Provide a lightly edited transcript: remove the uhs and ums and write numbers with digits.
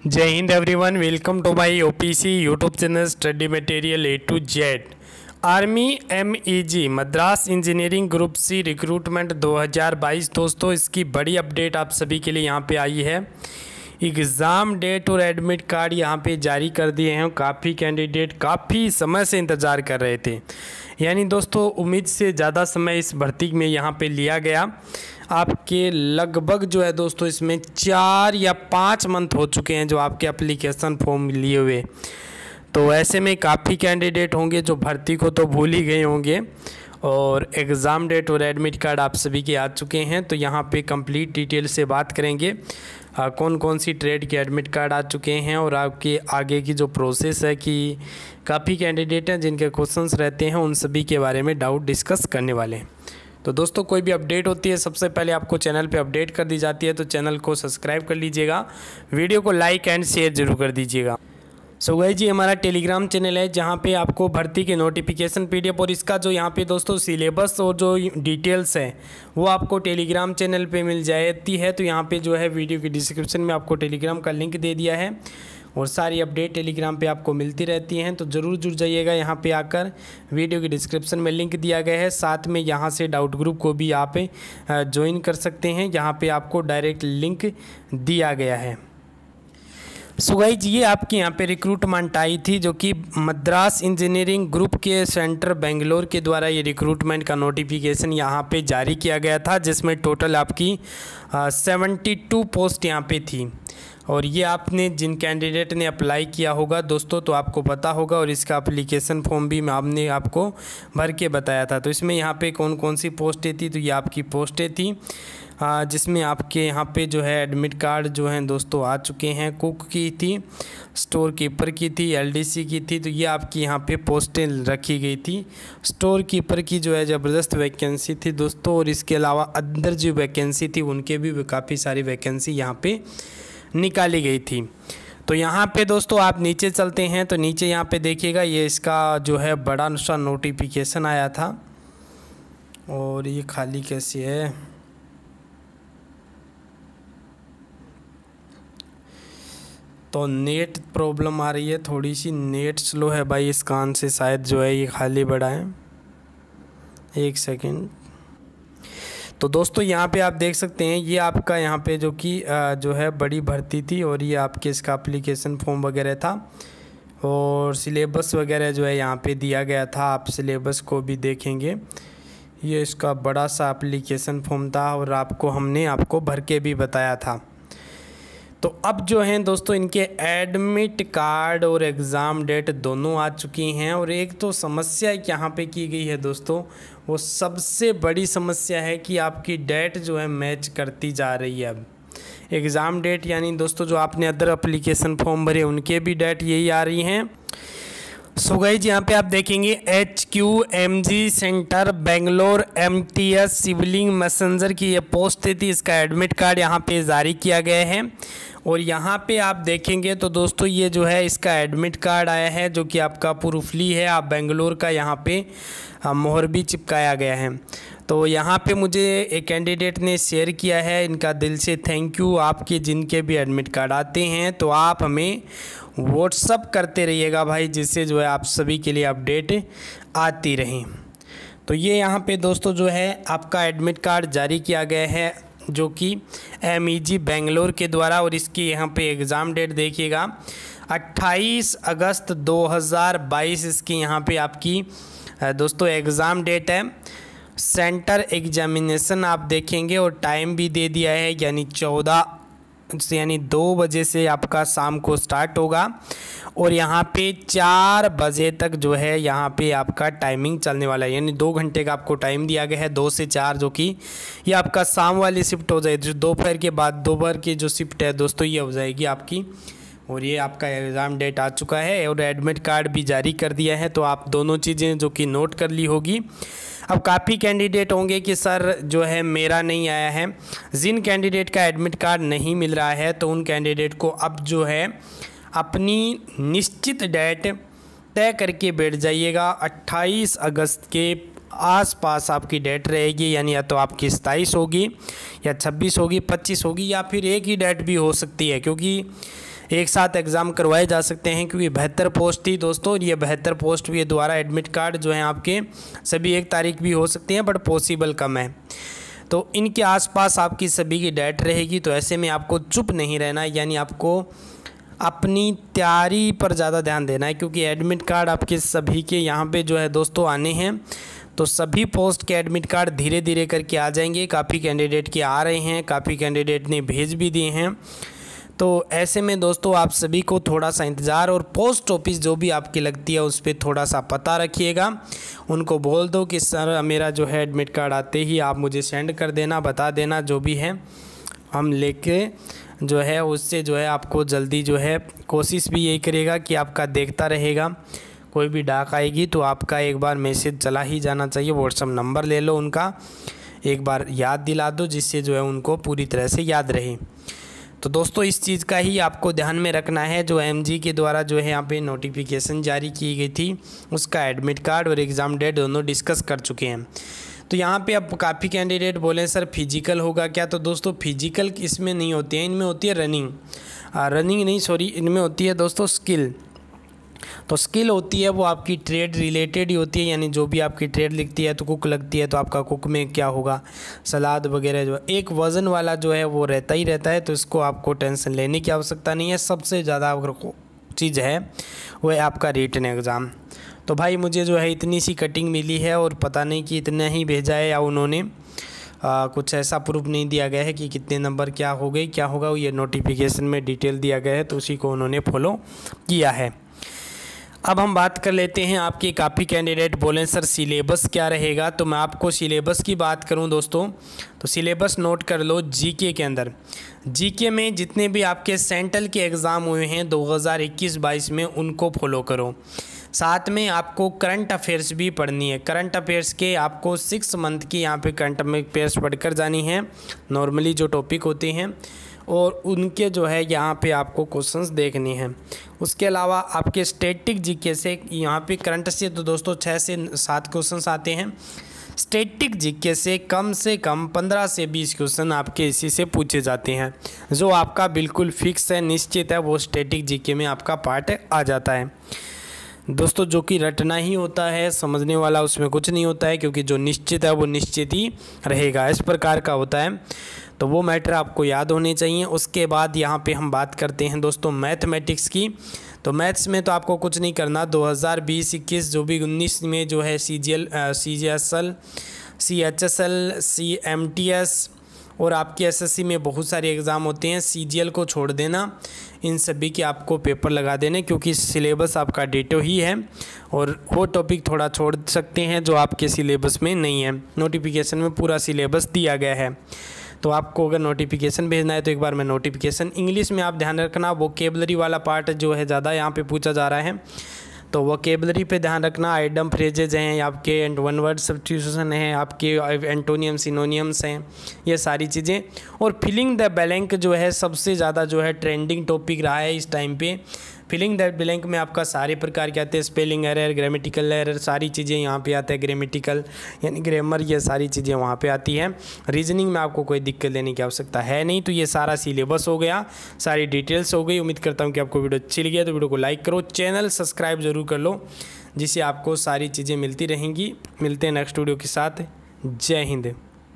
जय हिंद everyone, welcome to my OPC YouTube channel study material A to Z. Army MEG Madras engineering group C recruitment 2022 दोस्तों, इसकी बड़ी update आप सभी के लिए यहाँ पे आई है। एग्ज़ाम डेट और एडमिट कार्ड यहाँ पे जारी कर दिए हैं। काफ़ी कैंडिडेट काफ़ी समय से इंतज़ार कर रहे थे, यानी दोस्तों उम्मीद से ज़्यादा समय इस भर्ती में यहाँ पे लिया गया। आपके लगभग जो है दोस्तों इसमें 4 या 5 मंथ हो चुके हैं जो आपके एप्लीकेशन फॉर्म लिए हुए। तो ऐसे में काफ़ी कैंडिडेट होंगे जो भर्ती को तो भूल ही गए होंगे और एग्ज़ाम डेट और एडमिट कार्ड आप सभी के आ चुके हैं। तो यहाँ पे कंप्लीट डिटेल से बात करेंगे कौन कौन सी ट्रेड के एडमिट कार्ड आ चुके हैं और आपके आगे की जो प्रोसेस है कि काफ़ी कैंडिडेट हैं जिनके क्वेश्चंस रहते हैं, उन सभी के बारे में डाउट डिस्कस करने वाले हैं। तो दोस्तों कोई भी अपडेट होती है सबसे पहले आपको चैनल पे अपडेट कर दी जाती है, तो चैनल को सब्सक्राइब कर लीजिएगा, वीडियो को लाइक एंड शेयर जरूर कर दीजिएगा। सो गाइस जी, हमारा टेलीग्राम चैनल है जहाँ पे आपको भर्ती के नोटिफिकेशन PDF और इसका जो यहाँ पे दोस्तों सिलेबस और जो डिटेल्स है वो आपको टेलीग्राम चैनल पे मिल जाती है। तो यहाँ पे जो है वीडियो की डिस्क्रिप्शन में आपको टेलीग्राम का लिंक दे दिया है और सारी अपडेट टेलीग्राम पे आपको मिलती रहती हैं। तो ज़रूर जुड़ जाइएगा, यहाँ पे आकर वीडियो की डिस्क्रिप्शन में लिंक दिया गया है। साथ में यहाँ से डाउट ग्रुप को भी आप ज्वाइन कर सकते हैं, यहाँ पे आपको डायरेक्ट लिंक दिया गया है। सो गाइस, ये आपके यहाँ पे रिक्रूटमेंट आई थी जो कि मद्रास इंजीनियरिंग ग्रुप के सेंटर बेंगलोर के द्वारा ये रिक्रूटमेंट का नोटिफिकेशन यहाँ पे जारी किया गया था, जिसमें टोटल आपकी 72 पोस्ट यहाँ पे थी। और ये आपने जिन कैंडिडेट ने अप्लाई किया होगा दोस्तों तो आपको पता होगा, और इसका एप्लीकेशन फॉर्म भी हमने आपको भर के बताया था। तो इसमें यहाँ पे कौन कौन सी पोस्टें थी, तो ये आपकी पोस्टें थी जिसमें आपके यहाँ पे जो है एडमिट कार्ड जो हैं दोस्तों आ चुके हैं। कुक की थी, स्टोर कीपर की थी, LDC की थी। तो ये आपकी यहाँ पे पोस्टें रखी गई थी। स्टोर कीपर की जो है ज़बरदस्त वैकेंसी थी दोस्तों, और इसके अलावा अंदर जो वैकेंसी थी उनके भी काफ़ी सारी वैकेंसी यहाँ पे निकाली गई थी। तो यहाँ पे दोस्तों आप नीचे चलते हैं तो नीचे यहाँ पे देखिएगा, ये इसका जो है बड़ा सा नोटिफिकेशन आया था। और ये खाली कैसी है, तो नेट प्रॉब्लम आ रही है, थोड़ी सी नेट स्लो है भाई इस कान से, शायद जो है ये खाली बड़ा है। एक सेकंड। तो दोस्तों यहाँ पे आप देख सकते हैं ये आपका यहाँ पे जो कि जो है बड़ी भर्ती थी, और ये आपके इसका एप्लीकेशन फॉर्म वगैरह था और सिलेबस वगैरह जो है यहाँ पे दिया गया था। आप सिलेबस को भी देखेंगे, ये इसका बड़ा सा एप्लीकेशन फॉर्म था और हमने आपको भर के भी बताया था। तो अब जो हैं दोस्तों इनके एडमिट कार्ड और एग्ज़ाम डेट दोनों आ चुकी हैं। और एक तो समस्या यहाँ पे की गई है दोस्तों, वो सबसे बड़ी समस्या है कि आपकी डेट जो है मैच करती जा रही है। अब एग्ज़ाम डेट यानी दोस्तों जो आपने अदर एप्लीकेशन फॉर्म भरे उनके भी डेट यही आ रही हैं। सो गाइस, यहाँ पे आप देखेंगे HQMG centre Bangalore MTS civilian messenger की ये पोस्ट थी, इसका एडमिट कार्ड यहाँ पे जारी किया गया है। और यहाँ पे आप देखेंगे तो दोस्तों ये जो है इसका एडमिट कार्ड आया है जो कि आपका प्रूफली है। आप बेंगलोर का यहाँ पे मोहर भी चिपकाया गया है। तो यहाँ पे मुझे एक कैंडिडेट ने शेयर किया है, इनका दिल से थैंक यू। आपके जिनके भी एडमिट कार्ड आते हैं तो आप हमें व्हाट्सअप करते रहिएगा भाई, जिससे जो है आप सभी के लिए अपडेट आती रहें। तो ये यहाँ पे दोस्तों जो है आपका एडमिट कार्ड जारी किया गया है जो कि MEG बेंगलोर के द्वारा, और इसकी यहाँ पे एग्ज़ाम डेट देखिएगा 28 अगस्त 2022 इसकी यहाँ पे आपकी दोस्तों एग्ज़ाम डेट है। सेंटर एग्जामिनेशन आप देखेंगे और टाइम भी दे दिया है, यानी 2 बजे से आपका शाम को स्टार्ट होगा और यहाँ पे 4 बजे तक जो है यहाँ पे आपका टाइमिंग चलने वाला है। यानी 2 घंटे का आपको टाइम दिया गया है, 2 से 4, जो कि ये आपका शाम वाली शिफ्ट हो जाएगी। जो दोपहर के बाद दोपहर की जो शिफ्ट है दोस्तों ये हो जाएगी आपकी। और ये आपका एग्ज़ाम डेट आ चुका है और एडमिट कार्ड भी जारी कर दिया है। तो आप दोनों चीज़ें जो कि नोट कर ली होगी। अब काफ़ी कैंडिडेट होंगे कि सर जो है मेरा नहीं आया है। जिन कैंडिडेट का एडमिट कार्ड नहीं मिल रहा है तो उन कैंडिडेट को अब जो है अपनी निश्चित डेट तय करके बैठ जाइएगा। 28 अगस्त के आसपास आपकी डेट रहेगी, यानी या तो आपकी 27 होगी या 26 होगी, 25 होगी, या फिर एक ही डेट भी हो सकती है, क्योंकि एक साथ एग्ज़ाम करवाए जा सकते हैं, क्योंकि 72 पोस्ट थी दोस्तों। ये 72 पोस्ट के द्वारा एडमिट कार्ड जो हैं आपके सभी एक तारीख भी हो सकते हैं, बट पॉसिबल कम है। तो इनके आसपास आपकी सभी की डेट रहेगी। तो ऐसे में आपको चुप नहीं रहना है, यानी आपको अपनी तैयारी पर ज़्यादा ध्यान देना है, क्योंकि एडमिट कार्ड आपके सभी के यहाँ पे जो है दोस्तों आने हैं। तो सभी पोस्ट के एडमिट कार्ड धीरे धीरे करके आ जाएंगे। काफ़ी कैंडिडेट के आ रहे हैं, काफ़ी कैंडिडेट ने भेज भी दिए हैं। तो ऐसे में दोस्तों आप सभी को थोड़ा सा इंतज़ार, और पोस्ट ऑफिस जो भी आपकी लगती है उस पर थोड़ा सा पता रखिएगा। उनको बोल दो कि सर मेरा जो है एडमिट कार्ड आते ही आप मुझे सेंड कर देना, बता देना जो भी है, हम लेके जो है उससे जो है आपको जल्दी जो है, कोशिश भी यही करेगा कि आपका देखता रहेगा। कोई भी डाक आएगी तो आपका एक बार मैसेज चला ही जाना चाहिए। व्हाट्सएप नंबर ले लो उनका, एक बार याद दिला दो, जिससे जो है उनको पूरी तरह से याद रहे। तो दोस्तों इस चीज़ का ही आपको ध्यान में रखना है। जो एमजी के द्वारा जो है यहाँ पे नोटिफिकेशन जारी की गई थी, उसका एडमिट कार्ड और एग्ज़ाम डेट दोनों डिस्कस कर चुके हैं। तो यहाँ पे अब काफ़ी कैंडिडेट बोले सर फिजिकल होगा क्या? तो दोस्तों फिजिकल इसमें नहीं होती है, इनमें होती है इनमें होती है दोस्तों स्किल। तो स्किल होती है वो आपकी ट्रेड रिलेटेड ही होती है, यानी जो भी आपकी ट्रेड लिखती है, तो कुक लगती है तो आपका कुक में क्या होगा, सलाद वगैरह जो एक वज़न वाला जो है वो रहता ही रहता है। तो इसको आपको टेंशन लेने की आवश्यकता नहीं है। सबसे ज़्यादा अगर चीज़ है वो है आपका रिटन एग्ज़ाम। तो भाई मुझे जो है इतनी सी कटिंग मिली है, और पता नहीं कि इतना ही भेजा है या उन्होंने कुछ ऐसा प्रूफ नहीं दिया गया है कि कितने नंबर क्या हो गए क्या होगा। ये नोटिफिकेशन में डिटेल दिया गया है, तो उसी को उन्होंने फॉलो किया है। अब हम बात कर लेते हैं, आपके काफ़ी कैंडिडेट बोलें सर सिलेबस क्या रहेगा। तो मैं आपको सिलेबस की बात करूं दोस्तों, तो सिलेबस नोट कर लो। जीके के अंदर, जीके में जितने भी आपके सेंट्रल के एग्ज़ाम हुए हैं 2021-22 में, उनको फॉलो करो। साथ में आपको करंट अफेयर्स भी पढ़नी है। करंट अफेयर्स के आपको 6 मंथ की यहाँ पे करंट अफेयर्स पढ़कर जानी है, नॉर्मली जो टॉपिक होते हैं, और उनके जो है यहाँ पे आपको क्वेश्चंस देखने हैं। उसके अलावा आपके स्टैटिक जीके से यहाँ पे करंट से तो दोस्तों 6 से 7 क्वेश्चंस आते हैं। स्टैटिक जीके से कम 15 से 20 क्वेश्चन आपके इसी से पूछे जाते हैं। जो आपका बिल्कुल फिक्स है, निश्चित है, वो स्टैटिक जीके में आपका पार्ट आ जाता है दोस्तों, जो कि रटना ही होता है, समझने वाला उसमें कुछ नहीं होता है, क्योंकि जो निश्चित है वो निश्चित ही रहेगा, इस प्रकार का होता है। तो वो मैटर आपको याद होने चाहिए। उसके बाद यहाँ पे हम बात करते हैं दोस्तों मैथमेटिक्स की। तो मैथ्स में तो आपको कुछ नहीं करना। 2020-21 जो भी 19 में जो है CGL, CGSL, CHSL, CMTS और आपके SSC में बहुत सारे एग्ज़ाम होते हैं। CGL को छोड़ देना, इन सभी के आपको पेपर लगा देने, क्योंकि सिलेबस आपका डेटो ही है, और वो टॉपिक थोड़ा छोड़ सकते हैं जो आपके सिलेबस में नहीं है। नोटिफिकेशन में पूरा सिलेबस दिया गया है। तो आपको अगर नोटिफिकेशन भेजना है तो एक बार मैं नोटिफिकेशन इंग्लिश में आप ध्यान रखना। वोकेबलरी वाला पार्ट जो है ज़्यादा यहाँ पे पूछा जा रहा है, तो वोकेबलरी पे ध्यान रखना। आइटम फ्रेजेज हैं आपके, एंड वन वर्ड सब्स्टिट्यूशन है आपके, एंटोनियम सिनोनियम्स हैं, ये सारी चीज़ें। और फिलिंग द ब्लैंक जो है सबसे ज़्यादा जो है ट्रेंडिंग टॉपिक रहा है इस टाइम पे। फिलिंग द ब्लैंक में आपका सारे प्रकार के आते हैं, स्पेलिंग एरर, ग्रामेटिकल एरर, सारी चीज़ें यहाँ पे आते हैं। ग्रामेटिकल यानी ग्रामर, ये सारी चीज़ें वहाँ पे आती हैं। रीजनिंग में आपको कोई दिक्कत लेने की आवश्यकता है नहीं। तो ये सारा सिलेबस हो गया, सारी डिटेल्स हो गई। उम्मीद करता हूँ कि आपको वीडियो अच्छी लगी है, तो वीडियो को लाइक करो, चैनल सब्सक्राइब जरूर कर लो, जिससे आपको सारी चीज़ें मिलती रहेंगी। मिलते हैं नेक्स्ट वीडियो के साथ। जय हिंद।